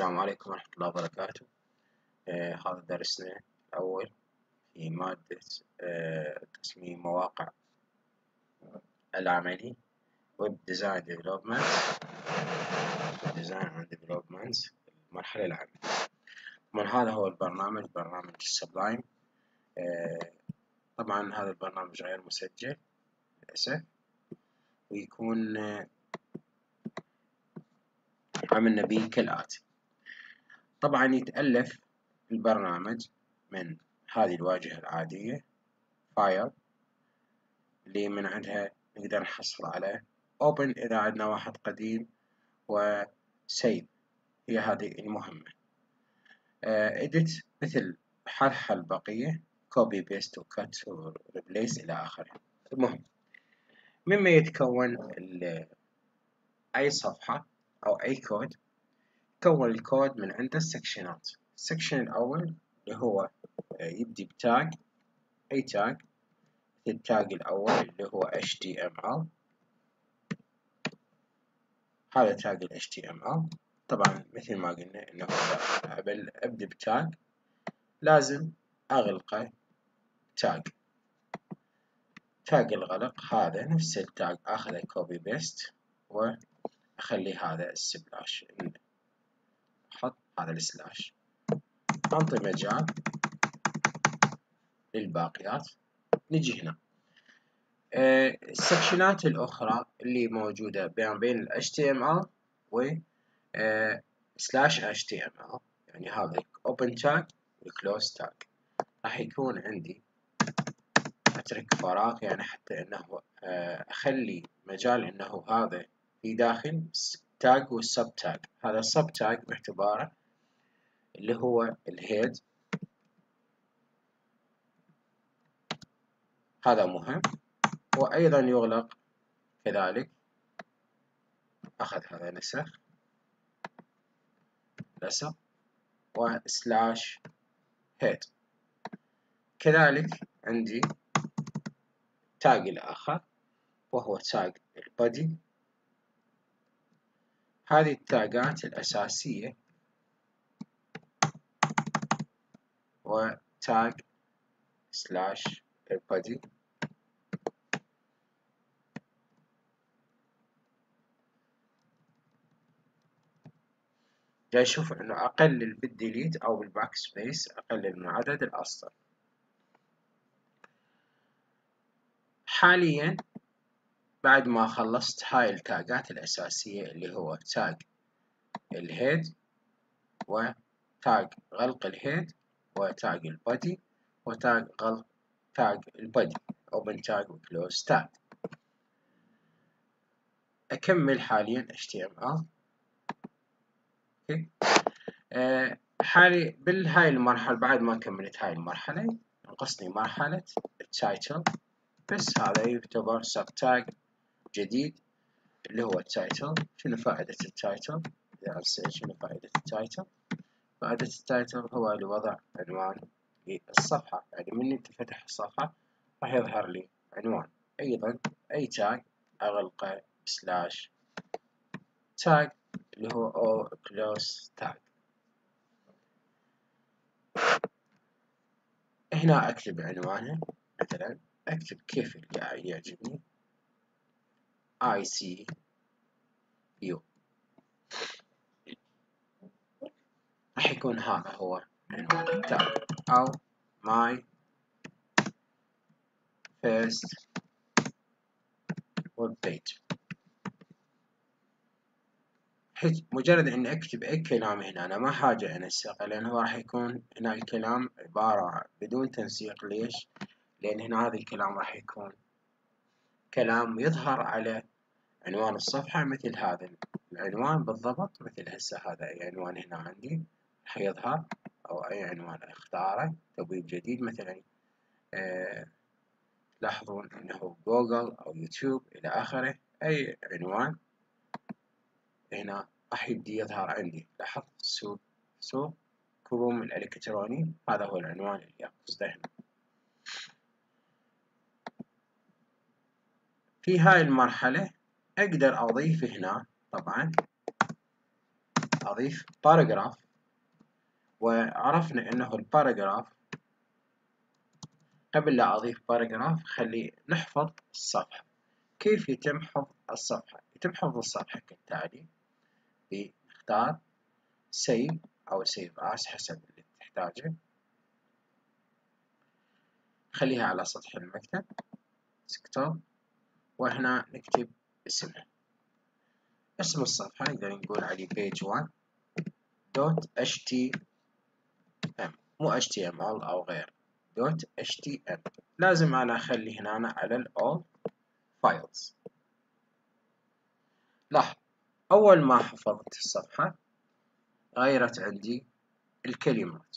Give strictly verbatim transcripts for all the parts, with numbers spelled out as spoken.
السلام عليكم ورحمة الله وبركاته. آه هذا درسنا الأول في مادة آه تصميم مواقع العملي Web Design Development Design and Development المرحلة العامة. طبعا هذا هو البرنامج برنامج السبلايم. آه طبعا هذا البرنامج غير مسجل للأسف، ويكون آه عملنا به كالآتي. طبعا يتألف البرنامج من هذه الواجهة العادية فايل اللي من عندها نقدر نحصل على Open إذا عندنا واحد قديم، و Save هي هذه المهمة. uh, Edit مثل حرح البقية Copy Paste و Cut و Replace إلى آخره. المهم مما يتكون أي صفحة أو أي كود. يكون الكود من عند السكشنات. السكشن الأول اللي هو يبدي بتاج، أي تاج. التاج الأول اللي هو إتش تي إم إل، هذا تاج ال إتش تي إم إل. طبعا مثل ما قلنا إنه قبل أبدأ بتاج لازم أغلقه تاج. تاج الغلق هذا نفس التاج أخذه كوبي بيست وأخلي هذا السلاش، أحط هذا السلاش، أنطي مجال للباقيات. نجي هنا أه السكشنات الأخرى اللي موجودة بين بين ال إتش تي إم إل و أه سلاش إتش تي إم إل، يعني هذا open tag و close tag. راح يكون عندي أترك فراغ، يعني حتى إنه أه أخلي مجال إنه هذا في داخل تاج والسب تاج. هذا السب تاج باعتباره اللي هو الهيد، هذا مهم. وأيضا يغلق كذلك، أخذ هذا نسخ لصق وسلاش هيد. كذلك عندي تاج الآخر وهو تاج البادي. هذه التاجات الأساسية، وتاج سلاش البادي. جاي أشوف إنه أقلل بالديليت أو بالباك سبيس، أقلل من عدد الأسطر. حاليا بعد ما خلصت هاي التاجات الأساسية اللي هو تاج الهيد وتاج غلق الهيد وتاج البادي وتاج غلق تاج البادي open tag و close tag. أكمل حاليا إتش تي إم إل. أوكي. أه حالي بالهاي المرحلة، بعد ما كملت هاي المرحلة نقصني مرحلة التايتل، بس هذا يعتبر سب تاج جديد اللي هو التايتل. شنو فائدة التايتل؟ إذا أرسل شنو فائدة التايتل؟ فائدة التايتل هو لوضع عنوان للصفحة، يعني من أنت فتح الصفحة راح يظهر لي عنوان. أيضا أي تاج أغلقه سلاش تاج اللي هو أو close tag. هنا أكتب عنوانه، مثلا أكتب كيف اللي يعجبني آي سي يو، راح يكون هذا هو عنوان التاج، أو my first web page. مجرد إني أكتب أي كلام هنا أنا ما حاجة أنسقه، لأن هو راح يكون هنا الكلام عبارة بدون تنسيق. ليش؟ لأن هنا هذا الكلام راح يكون كلام يظهر على عنوان الصفحة، مثل هذا العنوان بالضبط. مثل هسه هذا أي عنوان هنا عندي راح يظهر، أو أي عنوان اختاره تبويب جديد مثلا آه تلاحظون إنه جوجل أو يوتيوب إلى آخره. أي عنوان هنا راح يبدي يظهر عندي. لاحظ سوق سوق كروم الإلكتروني، هذا هو العنوان اللي أقصده هنا. في هاي المرحلة أقدر أضيف هنا طبعا أضيف باراجراف، وعرفنا إنه الباراجراف قبل لا أضيف باراجراف خلي نحفظ الصفحة. كيف يتم حفظ الصفحة؟ يتم حفظ الصفحة كالتالي: بنختار سيف أو سيف آس حسب اللي تحتاجه، خليها على سطح المكتب ديسكتوب، وهنا نكتب اسمها. اسم الصفحة نقدر نقول عليه page one dot html، مو إتش تي إم إل أو غير dot html. لازم أنا أخلي هنا على ال all files. لاحظ أول ما حفظت الصفحة غيرت عندي الكلمات،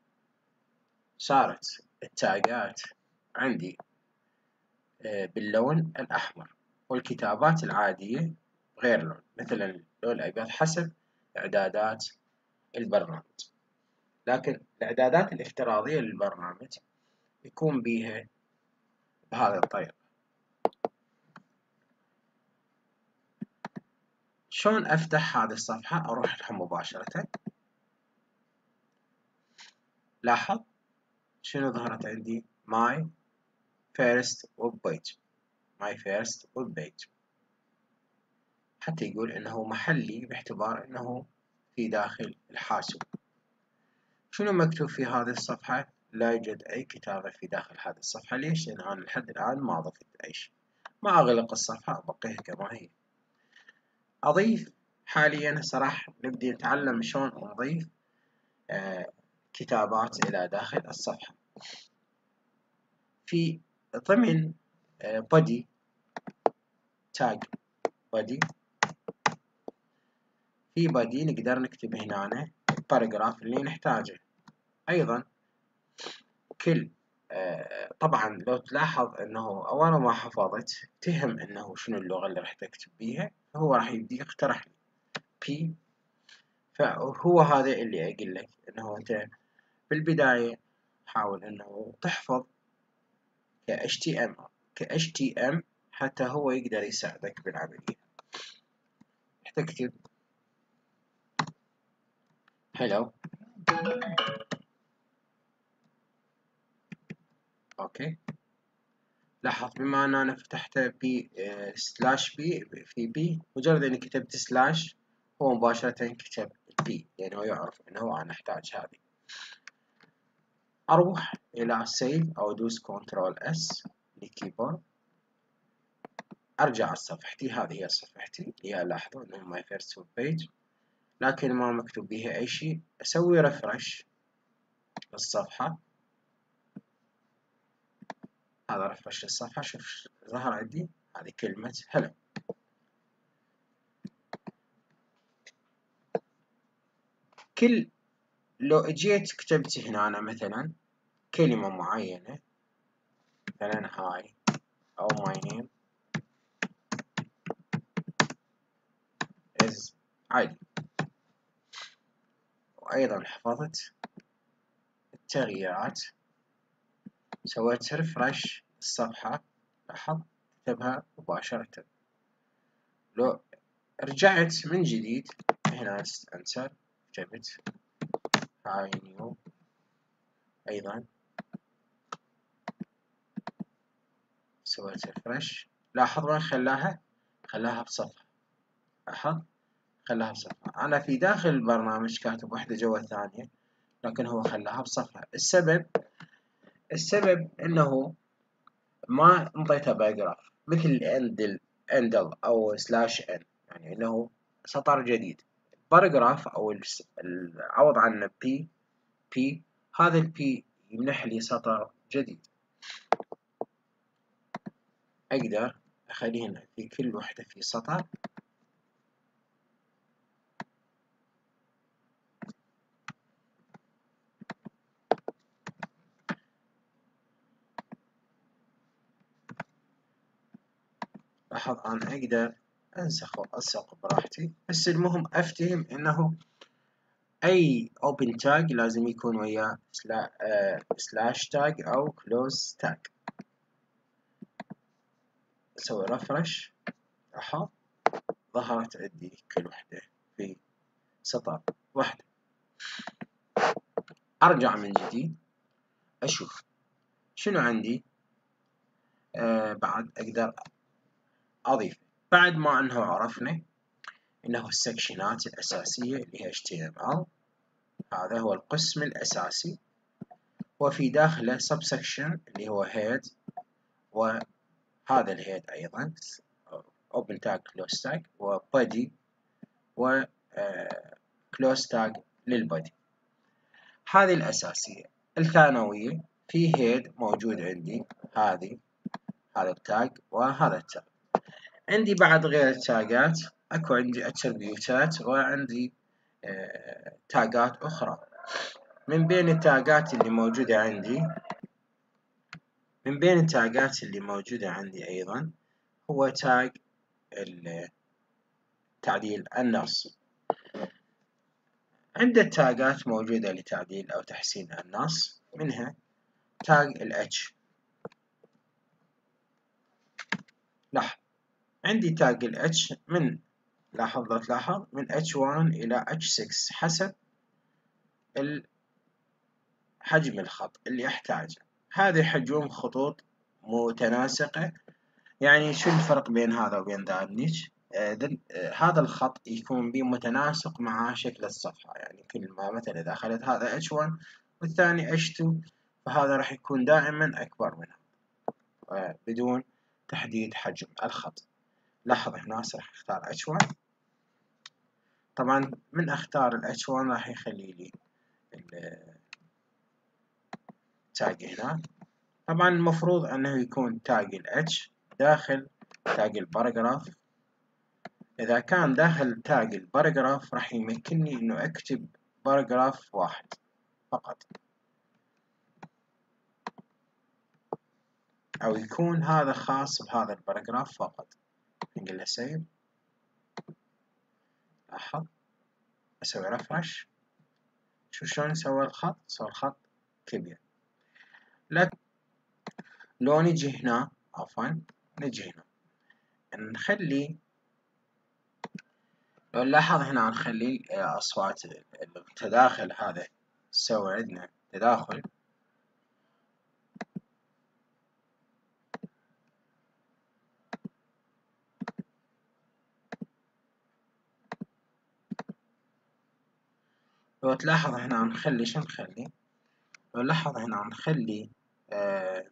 صارت التاجات عندي باللون الأحمر، والكتابات العادية غير لون، مثلا اللون الأبيض حسب إعدادات البرنامج. لكن الإعدادات الافتراضية للبرنامج يكون بيها بهذه الطريقة. شلون أفتح هذه الصفحة؟ أروح لها مباشرة. لاحظ شنو ظهرت عندي؟ My first web page My first web page حتى يقول إنه محلي باعتبار إنه في داخل الحاسوب. شنو مكتوب في هذه الصفحة؟ لا يوجد أي كتابة في داخل هذه الصفحة. ليش؟ لأن أنا لحد الآن ما ضفت أي شيء. ما أغلق الصفحة، أبقيها كما هي. أضيف حاليا صراحة نبدي نتعلم شلون نضيف آه كتابات إلى داخل الصفحة. في ضمن آه body tag body في body نقدر نكتب هنا الباراجراف اللي نحتاجه. أيضا كل آه طبعا لو تلاحظ انه اول ما حفظت تهم انه شنو اللغة اللي راح تكتب بيها، فهو راح يبدي يقترح لي بي. فهو هذا اللي اقول لك انه انت بالبداية حاول انه تحفظ ك إتش تي إم ك إتش تي إم حتى هو يقدر يساعدك بالعملية. تكتب hello اوكي. لاحظ بما ان انا فتحت بي سلاش بي في بي، مجرد اني كتبت سلاش هو مباشرة كتب بي، لانه يعني يعرف انه انا احتاج هذه. اروح الى سيف او ادوس كنترول اس للكيبورد، ارجع على صفحتي. هذه هي صفحتي اللي هي لاحظوا انه ماي فيرست ويب بيج، لكن ما مكتوب بها اي شيء. اسوي ريفرش للصفحة. هذا ريفرش للصفحة، شوف ظهر عندي هذه كلمة هلا. كل لو اجيت كتبت هنا أنا مثلا كلمة معينة، مثلا هاي أو my name is عادي، وأيضا حفظت التغييرات، سويت ريفرش الصفحة، لاحظ كتبها مباشرة. لو رجعت من جديد هنا انسر كتبت هاي نيو، أيضا سويت ريفرش، لاحظ وين خلاها؟ خلاها بصفحة. لاحظ خلاها بصفحة. أنا في داخل البرنامج كاتب واحدة جوا الثانية، لكن هو خلاها بصفحة. السبب السبب إنه ما انطيته باراجراف مثل اندل اندل أو سلاش ان، يعني إنه سطر جديد. باراجراف أو العوض عنه بي بي، هذا البي يمنح لي سطر جديد. أقدر أخليهن في كل وحدة في سطر. لاحظ أنا أقدر أنسخ وأنسق براحتي، بس المهم أفتهم إنه أي open tag لازم يكون وياه سلاش تاج أو close تاج. أسوي رفرش، لاحظ ظهرت عندي كل وحدة في سطر واحدة. أرجع من جديد أشوف شنو عندي آه بعد أقدر أضيف. بعد ما أنه عرفنا أنه السكشنات الأساسية اللي هي إتش تي إم إل، هذا هو القسم الأساسي، وفي داخله subsection اللي هو head، وهذا الhead أيضا open tag close tag، و body و close tag للbody. هذه الأساسية. الثانوية في head موجود عندي، هذه هذا التاج وهذا التاج. عندي بعد غير التاجات اكو عندي اتربيوتات وعندي آه تاجات اخرى. من بين التاجات اللي موجودة عندي من بين التاجات اللي موجودة عندي ايضا هو تاج تعديل النص. عندي التاجات موجودة لتعديل او تحسين النص، منها تاج الاتش. لاحظ عندي تاج الاتش من لاحظ لا تلاحظ من اتش واحد إلى اتش ستة حسب حجم الخط اللي أحتاجه. هذه حجوم خطوط متناسقة. يعني شو الفرق بين هذا وبين ذلك؟ آه آه هذا الخط يكون بمتناسق مع شكل الصفحة. يعني كل ما مثلا إذا أخذت هذا اتش واحد والثاني اتش اثنين، فهذا راح يكون دائما أكبر منها آه بدون تحديد حجم الخط. لاحظ هنا راح أختار اتش واحد. طبعا من اختار ال اتش واحد راح يخلي لي التاج هنا. طبعا المفروض انه يكون تاج ال H داخل تاج الباراجراف. اذا كان داخل تاج الباراجراف راح يمكنني انه اكتب باراجراف واحد فقط، او يكون هذا خاص بهذا الباراجراف فقط. نقول له سيف. لاحظ اسوي رفرش، شو شلون سوى الخط؟ سوى الخط كبير. لكن لو نجي هنا عفوا نجي هنا نخلي، لو نلاحظ هنا نخلي أصوات التداخل هذا سوى عندنا تداخل. لو تلاحظ هنا نخلي شو نخلي؟ لو نلاحظ هنا نخلي آه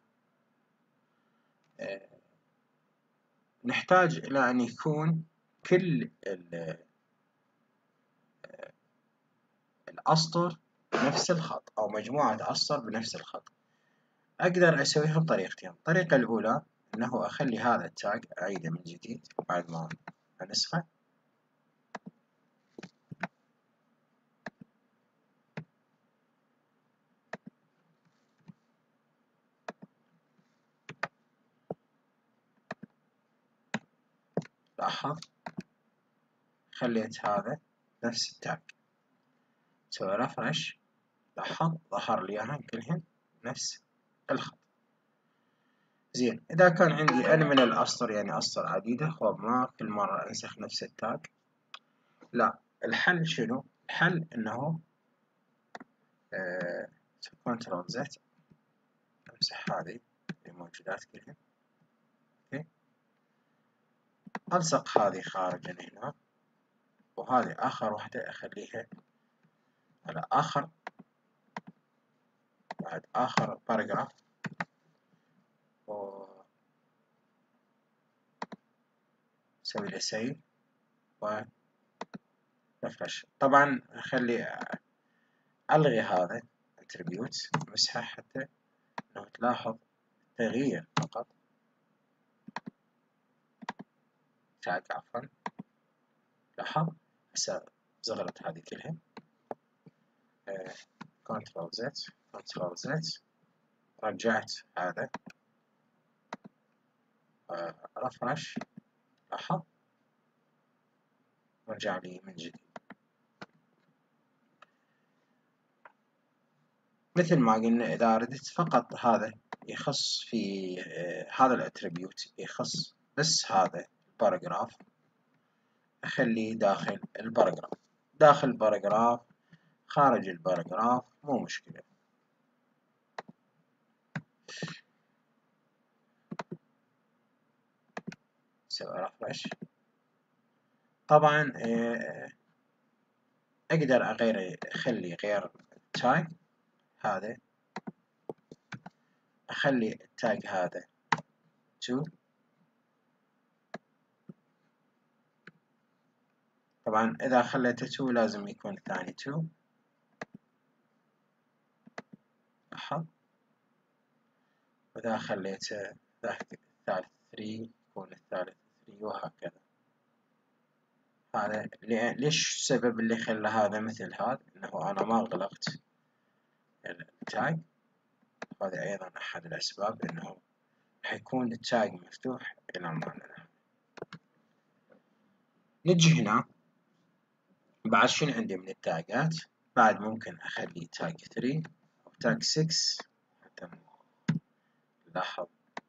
آه نحتاج إلى أن يكون كل الأسطر بنفس الخط، أو مجموعة أسطر بنفس الخط. أقدر أسويها بطريقتين. الطريقة الأولى أنه أخلي هذا التاج أعيده من جديد بعد ما أنسخه. لاحظ خليت هذا نفس التاج، سوي رفرش. لاحظ ظهر لي اياها كلهن نفس الخط. زين اذا كان عندي انا من الاسطر يعني اسطر عديدة، خب ما كل مرة انسخ نفس التاج. لا، الحل شنو؟ الحل انه آه كنترول زد، امسح هذه الموجودات كلهن. اوكي، الصق هذه خارجا هنا، وهذه اخر واحدة اخليها على اخر بعد اخر باراجراف، و سوي له سيف و رفرش. طبعا اخلي الغي هذا attribute، امسحه حتى لو تلاحظ تغيير فقط. تاج عفوا، لاحظ هسه صغرت هذه كلها. كنترول زد كنترول زد، رجعت هذا رفرش. لاحظ رجع لي من جديد. مثل ما قلنا إذا ردت فقط هذا يخص في هذا الاتريبيوت يخص بس هذا الباراجراف، أخليه داخل الباراجراف. داخل الباراجراف خارج الباراجراف مو مشكلة. سوي رفرش. طبعا اقدر اغير اخلي غير تاج هذا، اخلي التاج هذا تو. طبعا اذا خليته تو لازم يكون الثاني تو. لاحظ. واذا خليته الثالث ثري يكون الثالث ثري وهكذا. هذا ليش السبب اللي خلى هذا مثل هذا؟ انه انا ما غلقت التاج. هذا ايضا احد الاسباب انه حيكون التاج مفتوح الى المعنى. نجي هنا بعد شنو عندي من التاجات؟ بعد ممكن اخلي تاج ثري او تاج سكس حتى نلاحظ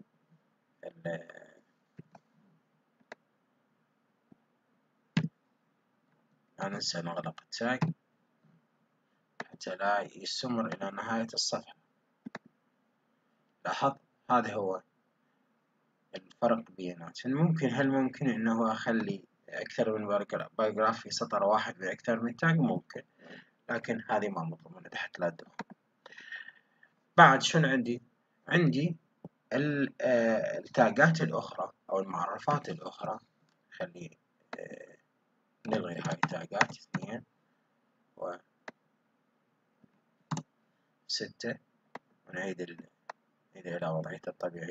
لا ننسى نغلق التاج حتى لا يستمر إلى نهاية الصفحة. لاحظ هذا هو الفرق بيناتهم. ممكن هل ممكن إنه أخلي أكثر من باراجراف في سطر واحد بأكثر من تاج؟ ممكن، لكن هذه ما مضمونة تحت لا تدخل. بعد شنو عندي؟ عندي التاجات الأخرى أو المعرفات الأخرى. خلي نلغي هاي التاجات اثنين و ستة ونعيد ال... إلى وضعيته الطبيعية.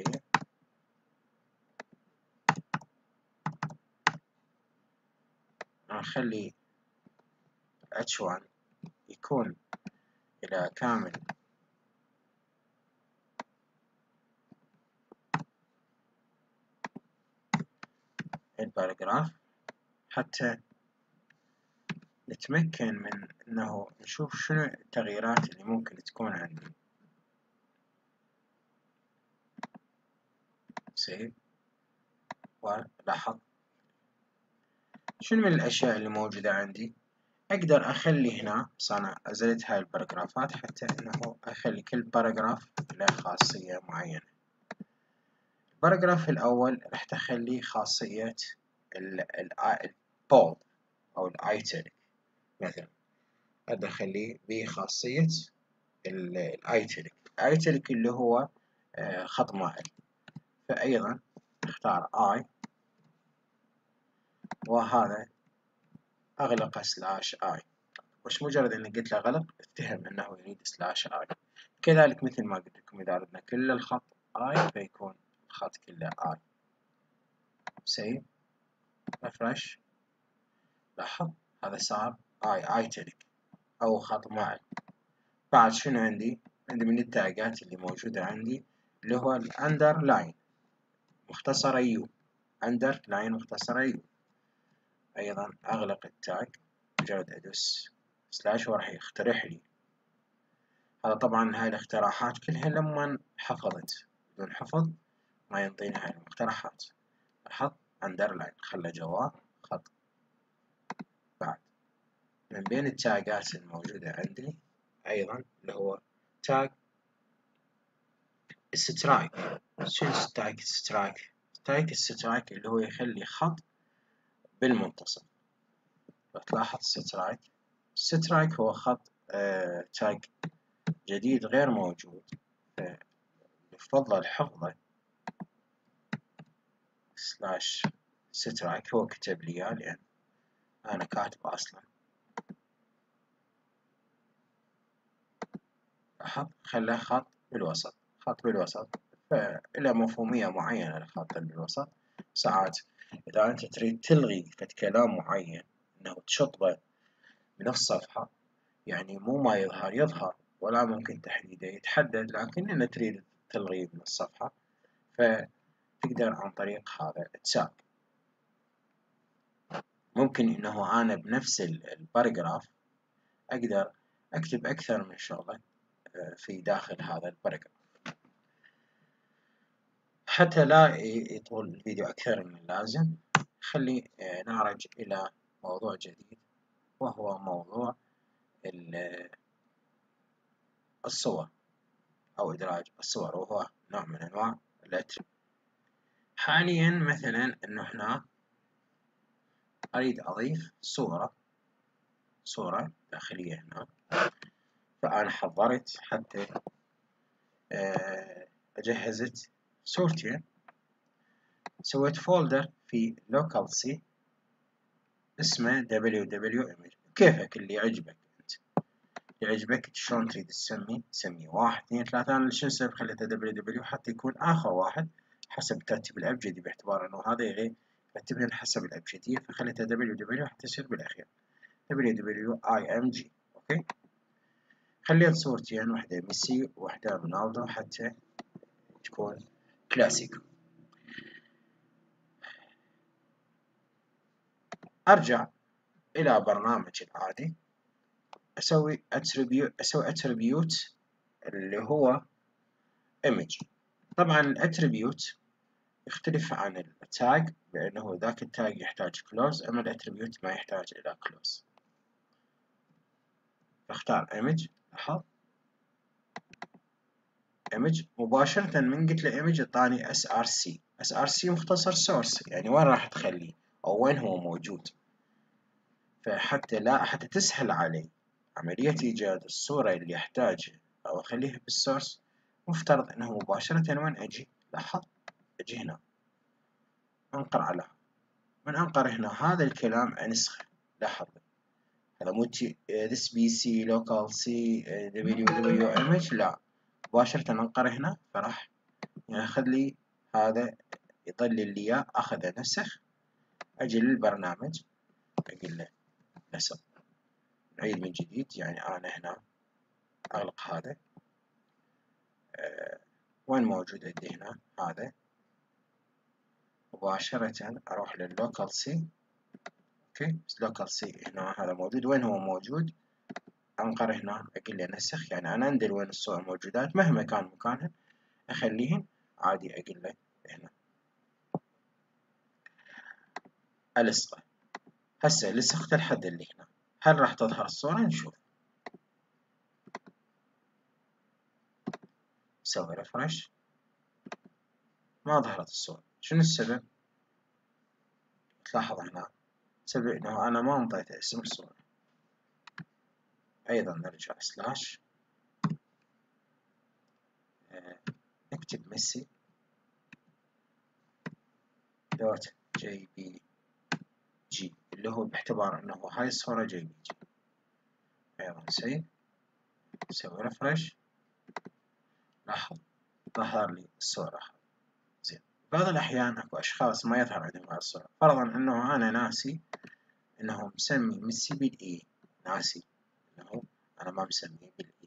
نخلي اتش وان يكون إلى كامل الباراجراف حتى نتمكن من أنه نشوف شنو التغييرات اللي ممكن تكون عندي. سيف ولاحظ شنو من الأشياء اللي موجودة عندي. أقدر أخلي هنا، بس أنا أزلت هاي الباراجرافات حتى أنه أخلي كل باراجراف له خاصية معينة. الباراجراف الأول راح تخلي خاصية البولد أو الآيتاليك. مثلا أقدر أخليه بخاصية الآيتاليك. الآيتاليك اللي هو خط مائل. فأيضا اختار I وهذا أغلق سلاش I. مش مجرد إني قلت له غلق اتهم إنه يريد سلاش I. كذلك مثل ما قلت لكم إذا أردنا كل الخط I فيكون الخط كله I. سيف ريفرش. لاحظ هذا صار I آيتاليك أو خط مائل. بعد شنو عندي؟ عندي من التاجات اللي موجودة عندي اللي هو الأندر لاين مختصرة يو. أندر لاين مختصرة يو. أيضا أغلق التاج مجرد أدوس سلاش وراح يقترح لي. هذا طبعا هاي الاقتراحات كلها لما حفظت، بدون حفظ ما ينطيني هاي المقترحات. لاحظ أندر لاين خلى جواه خط. بعد من بين التاجات الموجودة عندي أيضا اللي هو تاج السترايك. شنو تاج السترايك؟ تاج السترايك اللي هو يخلي خط بالمنتصف. تلاحظ سترايك. سترايك هو خط آه تاج جديد غير موجود، يفضل حفظه. سلاش سترايك هو كتب لي اياه لأن أنا كاتبه أصلا. لاحظ خلاه خط بالوسط. خط بالوسط فإلى مفهومية معينة الخط بالوسط. ساعات إذا أنت تريد تلغي كلام معين إنه تشطبه من الصفحة، يعني مو ما يظهر يظهر ولا ممكن تحديده يتحدد، لكن إن تريد تلغيه من الصفحة فتقدر عن طريق هذا التاب. ممكن إنه أنا بنفس الباراجراف أقدر أكتب أكثر من شغلة في داخل هذا الباراجراف. حتى لا يطول الفيديو أكثر من اللازم خلي نعرج إلى موضوع جديد. وهو موضوع الصور أو إدراج الصور، وهو نوع من أنواع الأتربيوت. حاليا مثلا إنه هنا أريد أضيف صورة صورة داخلية هنا، فأنا حضرت حتى أجهزت صورتين، سويت فولدر في local C اسمه دبليو دبليو image. كيفك اللي يعجبك أنت، اللي يعجبك شلون تريد تسمي سميه. واحد اثنين ثلاثة. أنا شو نسوي خليته دبليو دبليو حتى يكون آخر واحد حسب الترتيب الأبجدي، باعتبار إنه هذا يغير يرتبهن حسب الأبجدية، فخليته دبليو دبليو حتى يصير بالأخير دبليو دبليو آي إم جي. أوكي. خليت صورتين، واحدة ميسي وواحدة رونالدو حتى تكون كلاسيك. أرجع إلى برنامج العادي، أسوي أتريبيوت أسوي أتريبيوت اللي هو image. طبعا الأتريبيوت يختلف عن التاج، لأنه ذاك التاج يحتاج close، أما الأتريبيوت ما يحتاج إلى close. فاختار image. لاحظ image مباشرة من قلت له image اعطاني اس ار سي. اس ار سي مختصر source، يعني وين راح تخليه أو وين هو موجود. فحتى لا حتى تسهل علي عملية إيجاد الصورة اللي يحتاج أو أخليها بالسورس، مفترض أنه مباشرة وين أجي. لاحظ أجي هنا أنقر على، من أنقر هنا هذا الكلام أنسخه. لاحظ هذا مو this bc local c www image، لا مباشرة أنقر هنا، فراح ياخذ لي هذا، يضل لي إياه، أخذ نسخ. أجي للبرنامج أقول له نسخ، نعيد من جديد. يعني أنا هنا أغلق هذا. أه وين موجود عندي هنا هذا، مباشرة أروح لللوكال سي. أوكي بس لوكال سي هنا هذا موجود. وين هو موجود؟ أنقر هنا أقول له نسخ، يعني أنا أندل وين الصور موجودات مهما كان مكانهن أخليهن عادي. أقول له هنا ألصقه. هسه لصقت الحد اللي هنا، هل راح تظهر الصورة؟ نشوف. نسوي ريفرش، ما ظهرت الصورة. شنو السبب؟ تلاحظ هنا سبب إنه أنا ما انطيت اسم الصورة. أيضا نرجع سلاش، نكتب ميسي دوت جي بي جي، اللي هو باعتبار انه هاي الصورة جي بي جي. ايضا سيف، نسوي ريفرش. لاحظ ظهر لي الصورة. زين. بعض الأحيان أكو أشخاص ما يظهر عندهم هاي الصورة، فرضا أنه أنا ناسي أنه مسمي ميسي بالإي، ناسي أنه أنا ما مسميه بالإي.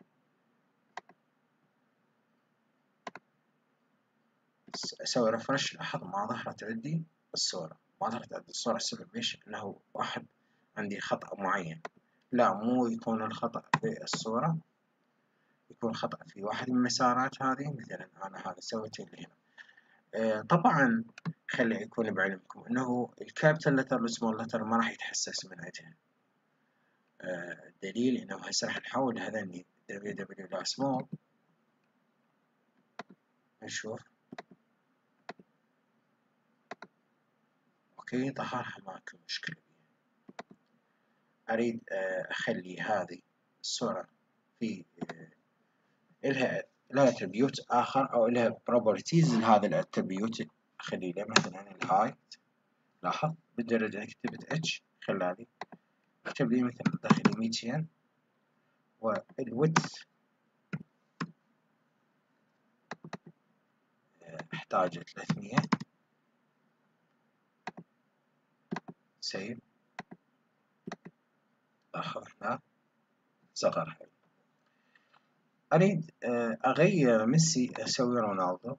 أسوي ريفرش. لاحظ ما ظهرت عندي الصورة، ما ظهرت عندي الصورة. السبب إيش؟ أنه واحد عندي خطأ معين. لا، مو يكون الخطأ في الصورة، يكون خطأ في واحد من المسارات هذه. مثلا أنا هذا سويته اللي هنا. آه طبعا خلي يكون بعلمكم أنه الكابيتال لتر والسمول لتر ما راح يتحسس من عندها. آه دليل أنه هسه راح نحول هذني دبليو دبليو لا سمول. نشوف. أوكي ظهرها ماكو مشكلة. أريد آه أخلي هذه الصورة في آه إلها لها اتريبيوت آخر أو إلها بروبرتيز لهذا الاتريبيوت. أخلي له مثلا الهايت. لاحظ بالدرجة كتبت اتش خلالي اكتب لي مثل داخلي ميتين، والويدث احتاج ثلاثمية. سيف. لاحظ هنا صغر حيل. أريد أغير ميسي أسوي رونالدو.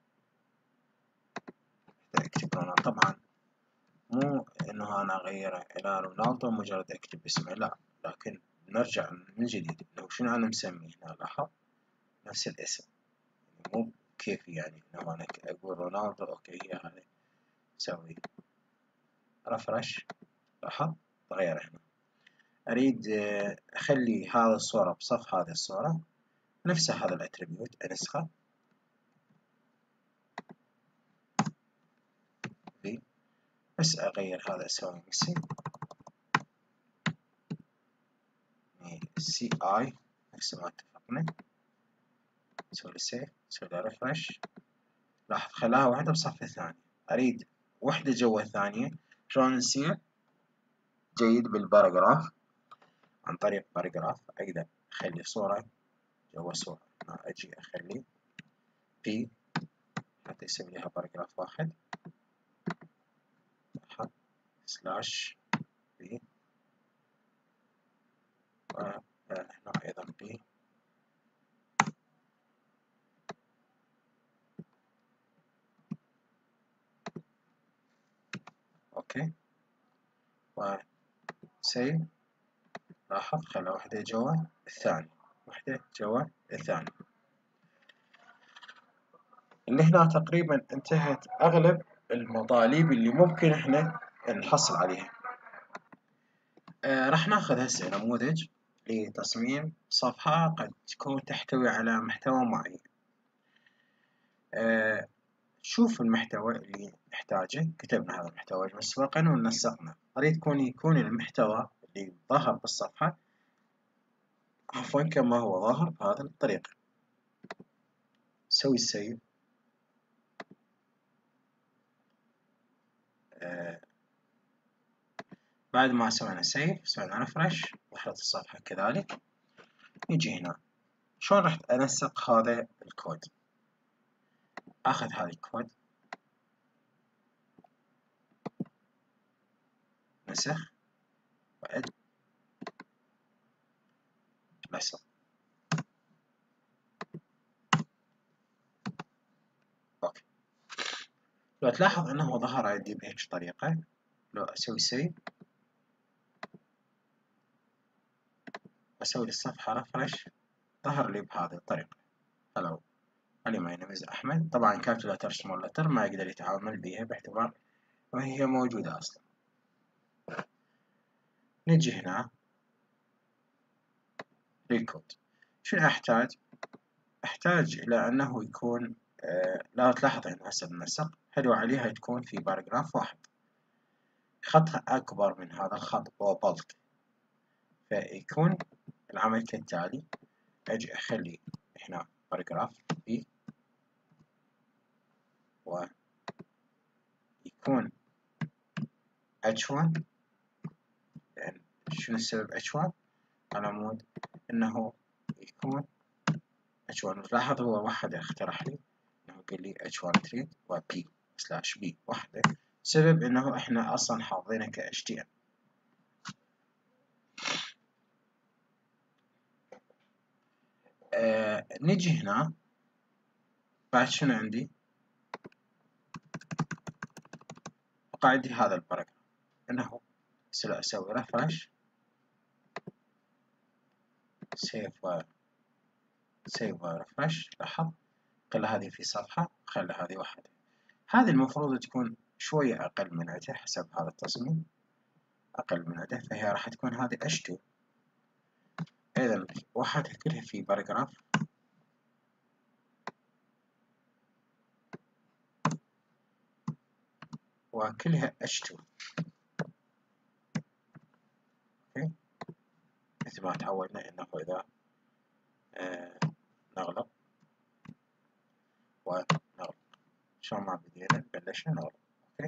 أكتب رونالدو. طبعا مو إنه أنا أغيره إلى رونالدو مجرد أكتب اسمه، لا، لكن نرجع من جديد إنه شنو أنا مسميه هنا. لاحظ نفس الاسم، مو كيفي يعني إنه أنا أقول رونالدو. أوكي هي هذه. سوي رفرش. لاحظ تغير هنا. أريد أخلي هذه الصورة بصف هذه الصورة نفس هذا الأتريبيوت أنسخه بس أغير هذا أسوي ميكسينج سي آي نفس ما اتفقنا، نسوي له سيف، نسوي له ريفرش. لاحظ خلاها واحدة بصف الثاني، أريد وحدة جوا الثانية. شلون نصير؟ جيد بالباراجراف، عن طريق باراجراف أقدر أخلي صورة جوا صورة. هنا أجي أخلي بي حتى يسوي لها باراجراف واحد، أحط سلاش بي، وهنا أيضا بي، أوكي، وسيف. لاحظ خلى واحدة جوا الثاني، واحدة جوا الثاني. اللي هنا تقريبا انتهت أغلب المطالب اللي ممكن احنا نحصل عليها. آه راح ناخذ هسه نموذج لتصميم صفحة قد تكون تحتوي على محتوى معين. آه شوف المحتوى اللي نحتاجه، كتبنا هذا المحتوى مسبقا ونسقنا، أريد يكون يكون المحتوى اللي ظهر بالصفحة عفوا كما هو ظاهر بهذه الطريقة. سوي السيف. آه بعد ما سوينا سيف سوينا ريفرش ظهرت الصفحة كذلك. نجي هنا شلون راح أنسق هذا الكود؟ آخذ هذا الكود نسخ وأد لصق. أوكي، لو تلاحظ أنه ظهر عندي بهيك طريقة، لو أسوي سيف أسوي للصفحة ريفرش ظهر لي بهذه الطريقة. هلو علي ماي نيم از أحمد. طبعا كابيتال سمول لتر ما يقدر يتعامل بها باعتبار وهي موجودة أصلا. نجي هنا للكود. شنو أحتاج؟ أحتاج إلى أنه يكون آه لا تلاحظ هنا هسه النسق حلو عليها تكون في باراجراف واحد، خطها أكبر من هذا الخط بولت، فيكون العمل كالتالي. أجي أخلي هنا باراجراف بي، ويكون اتش واحد. لأن شنو السبب اتش واحد؟ على مود إنه يكون اتش واحد. لاحظ هو وحده اقترح لي إنه قال لي اتش واحد تريد وبي سلاش بي وحده، سبب إنه إحنا أصلا حافظينه ك اتش تي ام. آه نجي هنا بعد شنو عندي؟ بقى عندي هذا الباراجراف إنه أسوي ريفرش سيف و سيف وريفرش. لاحظ خلى هذه في صفحة، خلى هذه واحدة. هذه المفروض تكون شوية أقل من عدة حسب هذا التصميم، أقل من عدة، فهي راح تكون هذه اتش تو. إذا وحدها كلها في باراجراف وكلها اتش تو. أوكي، مثل ما تعودنا إنه إذا آه نغلق ونغلق شلون ما بدينا بلشنا نغلق. أوكي،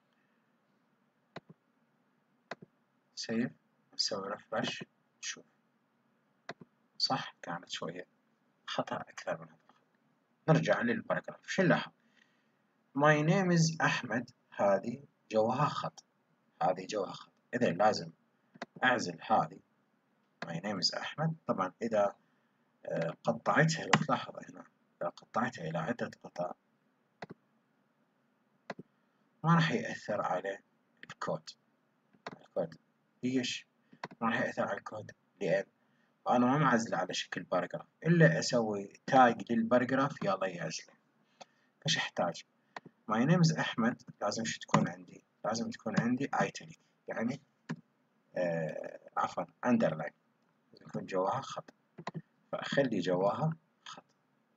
سيف نسوي ريفرش نشوف صح كانت شوية خطأ أكثر من هذا. نرجع للباراجراف. شو نلاحظ؟ My name is أحمد، هذه جوها خط، هذه جوها خط، إذا لازم أعزل هذه My name is أحمد. طبعا إذا قطعتها، لو تلاحظ هنا إذا قطعتها إلى عدة قطع ما راح يأثر على الكود. الكود ليش ما راح يأثر على الكود؟ لأن أنا ما معزله على شكل باراجراف، إلا أسوي تاج للباراجراف يلا يعزله. إيش أحتاج؟ My name is أحمد لازم شو تكون عندي؟ لازم تكون عندي italic، يعني آه عفوا underline، يكون جواها خط، فأخلي جواها خط.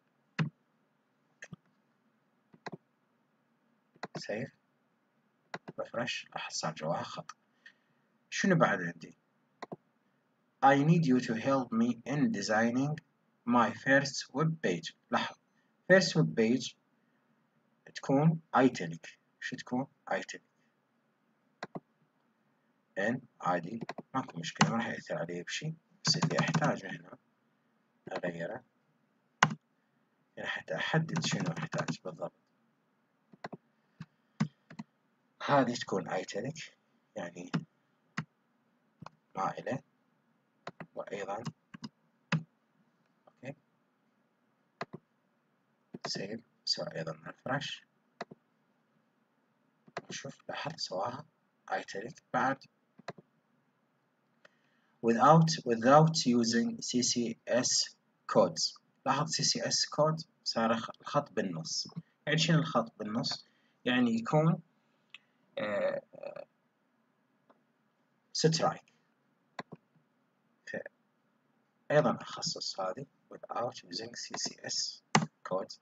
سيف ريفرش، راح صار جواها خط. شنو بعد عندي؟ I need you to help me in designing my first web page. لاحظ first web page تكون italic. شو تكون؟ italic. ان عادي ماكو مشكلة، ما راح يأثر عليه بشي، بس اللي أحتاجه هنا أغيره يعني حتى أحدد شنو أحتاج بالضبط. هذه تكون italic يعني مائلة، وأيضا أوكي سيف، سوى أيضا ريفرش. شوف لاحظ سواها italic بعد without without using سي سي إس codes. لاحظ سي سي إس code صار الخط بالنص. يعني شنو الخط بالنص؟ يعني يكون آه سترايك. أيضا أخصص هذه without using سي سي إس code.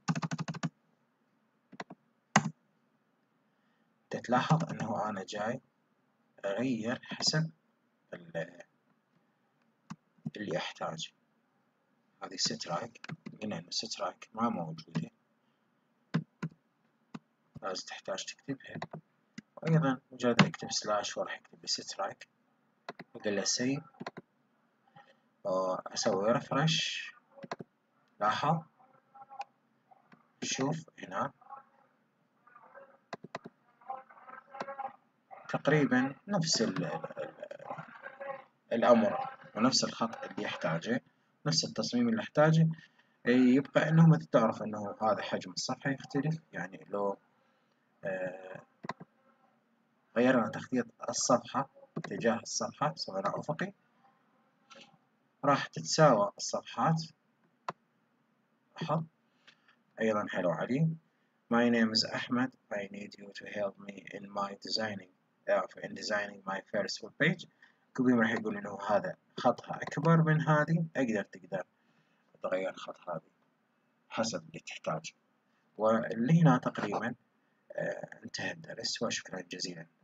تلاحظ أنه أنا جاي أغير حسب اللي أحتاج. هذه سترايك، قلنا إنه سترايك ما موجودة، لازم تحتاج تكتبها. وأيضا مجرد أكتب سلاش وراح يكتب لي سترايك، أقول له سيف وأسوي ريفرش. لاحظ شوف هنا تقريبا نفس ال ال الأمر ونفس الخط اللي يحتاجه، نفس التصميم اللي يحتاجه. يبقى انه مثل تعرف انه هذا حجم الصفحة يختلف، يعني لو آه غيرنا تخطيط الصفحة اتجاه الصفحة سوينا افقي، راح تتساوى الصفحات. لاحظ ايضا حلو علي. My name is Ahmed. I need you to help me in my designing uh, in designing my first web page. كوبي راح يقول انه هذا خطها اكبر من هذه، اقدر تقدر تغير خط هذه حسب اللي تحتاج. واللي هنا تقريبا آه انتهى الدرس، وشكرا جزيلا.